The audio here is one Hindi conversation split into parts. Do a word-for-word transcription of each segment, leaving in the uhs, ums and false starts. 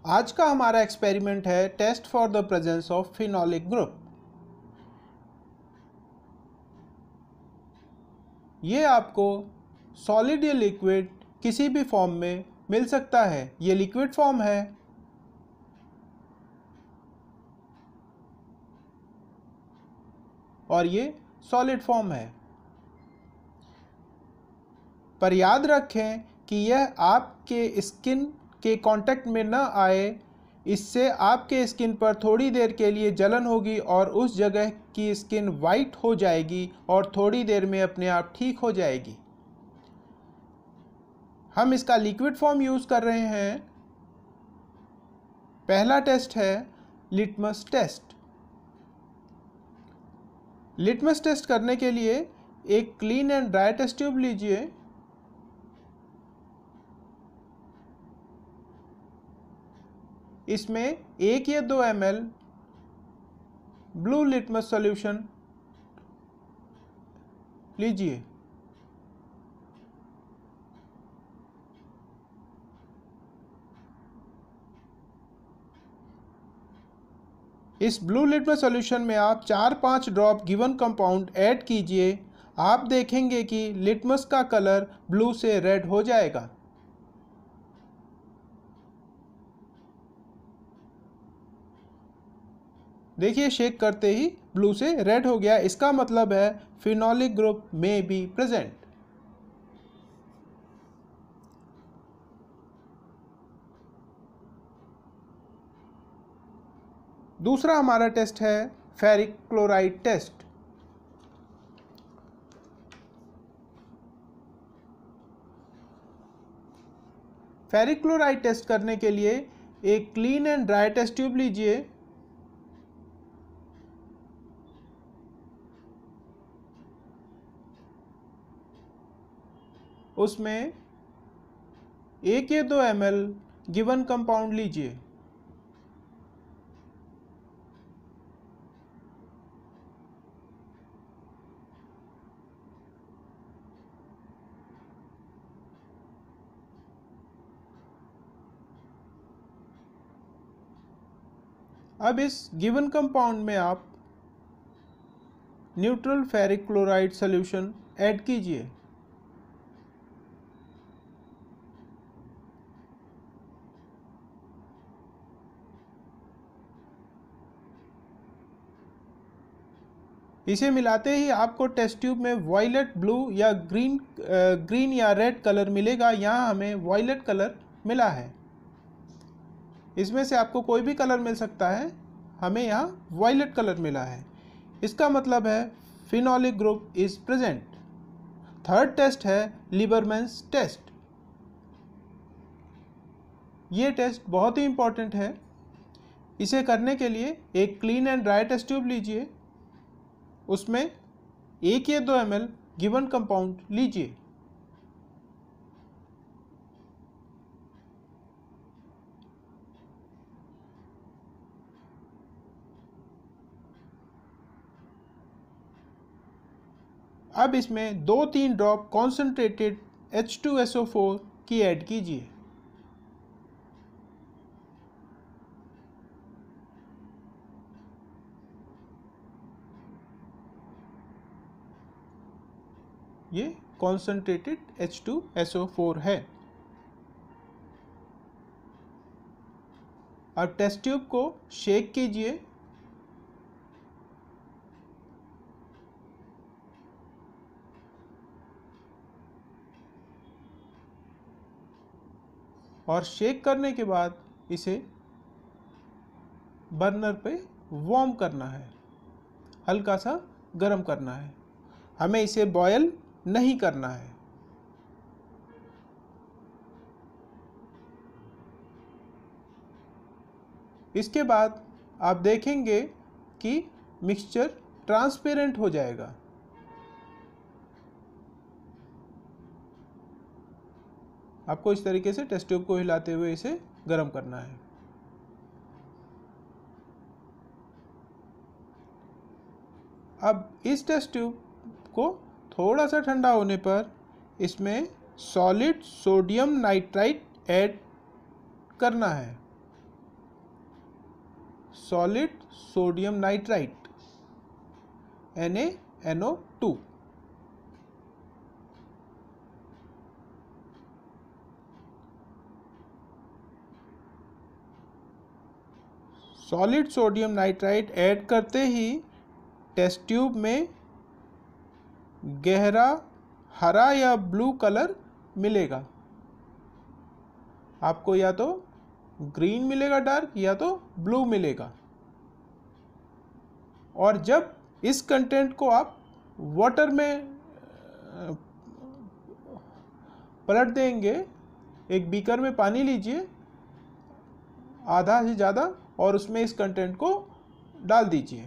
आज का हमारा एक्सपेरिमेंट है test for the presence of phenolic group. ये आपको सॉलिड या लिक्विड किसी भी फॉर्म में मिल सकता है। ये लिक्विड फॉर्म है और ये सॉलिड फॉर्म है। पर याद रखें कि यह आपके स्किन के कांटेक्ट में न आए, इससे आपके स्किन पर थोड़ी देर के लिए जलन होगी और उस जगह की स्किन वाइट हो जाएगी और थोड़ी देर में अपने आप ठीक हो जाएगी। हम इसका लिक्विड फॉर्म यूज़ कर रहे हैं। पहला टेस्ट है लिटमस टेस्ट। लिटमस टेस्ट करने के लिए एक clean and dry test tube लीजिए। इसमें एक या दो M L blue litmus solution लीजिए। इस ब्लू लिटमस सॉल्यूशन में आप चार पाँच ड्रॉप गिवन कंपाउंड ऐड कीजिए। आप देखेंगे कि लिटमस का कलर ब्लू से रेड हो जाएगा। देखिए, शेक करते ही ब्लू से रेड हो गया। इसका मतलब है फिनोलिक ग्रुप में बी प्रेजेंट। दूसरा हमारा टेस्ट है ferric chloride test. Ferric chloride test करने के लिए एक clean and dry test tube लीजिए। उसमें एक या दो एम एल गिवन कंपाउंड लीजिए। अब इस गिवन कंपाउंड में आप neutral ferric chloride solution add कीजिए। इसे मिलाते ही आपको टेस्ट ट्यूब में वॉयलेट ब्लू या ग्रीन ग्रीन या रेड कलर मिलेगा। यहाँ हमें वॉयलेट कलर मिला है। इसमें से आपको कोई भी कलर मिल सकता है, हमें यहाँ वॉयलेट कलर मिला है। इसका मतलब है phenolic group is present. Third test है लीबरमैन्स टेस्ट। ये टेस्ट बहुत ही इंपॉर्टेंट है। इसे करने के लिए एक clean and dry test tube लीजिए। उसमें एक या दो एम एल गिवन कंपाउंड लीजिए। अब इसमें दो तीन drop concentrated H two S O four की ऐड कीजिए। ये concentrated H two S O four है। अब टेस्ट ट्यूब को शेक कीजिए। और शेक करने के बाद इसे बर्नर पे वार्म करना है, हल्का सा गर्म करना है। हमें इसे बॉयल नहीं करना है। इसके बाद आप देखेंगे कि मिक्सचर ट्रांसपेरेंट हो जाएगा। आपको इस तरीके से टेस्ट ट्यूब को हिलाते हुए इसे गर्म करना है। अब इस टेस्ट ट्यूब को थोड़ा सा ठंडा होने पर इसमें सॉलिड सोडियम नाइट्राइट ऐड करना है। Solid sodium nitrite N A N O two. Solid sodium nitrite add करते ही टेस्ट ट्यूब में गहरा हरा या ब्लू कलर मिलेगा। आपको या तो ग्रीन मिलेगा डार्क या तो ब्लू मिलेगा। और जब इस कंटेंट को आप वाटर में पलट देंगे, एक बीकर में पानी लीजिए आधा से ज़्यादा और उसमें इस कंटेंट को डाल दीजिए।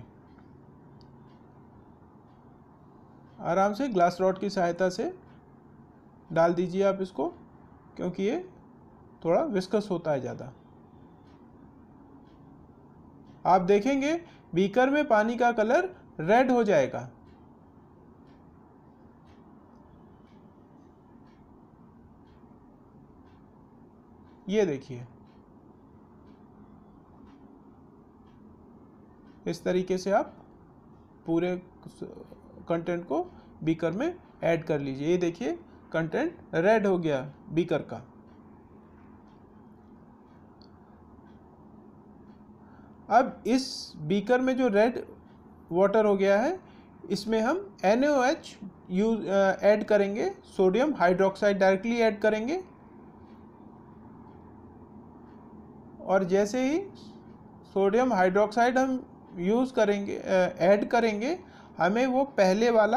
आराम से ग्लास रॉड की सहायता से डाल दीजिए आप इसको, क्योंकि ये थोड़ा विस्कस होता है ज़्यादा। आप देखेंगे बीकर में पानी का कलर रेड हो जाएगा। ये देखिए, इस तरीके से आप पूरे कंटेंट को बीकर में ऐड कर लीजिए। ये देखिए कंटेंट रेड हो गया बीकर का। अब इस बीकर में जो रेड वाटर हो गया है, इसमें हम N O H use add करेंगे, सोडियम हाइड्रोक्साइड डायरेक्टली ऐड करेंगे। और जैसे ही सोडियम हाइड्रोक्साइड हम यूज़ करेंगे, ऐड करेंगे, हमें वो पहले वाला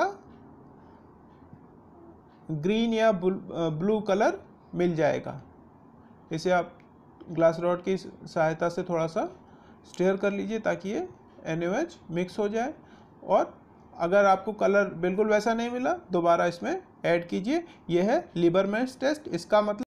ग्रीन या ब्लू कलर मिल जाएगा। इसे आप ग्लास रॉड की सहायता से थोड़ा सा स्टेयर कर लीजिए ताकि ये एन ओ एच मिक्स हो जाए। और अगर आपको कलर बिल्कुल वैसा नहीं मिला, दोबारा इसमें ऐड कीजिए। यह है लीबरमैन्स टेस्ट। इसका मतलब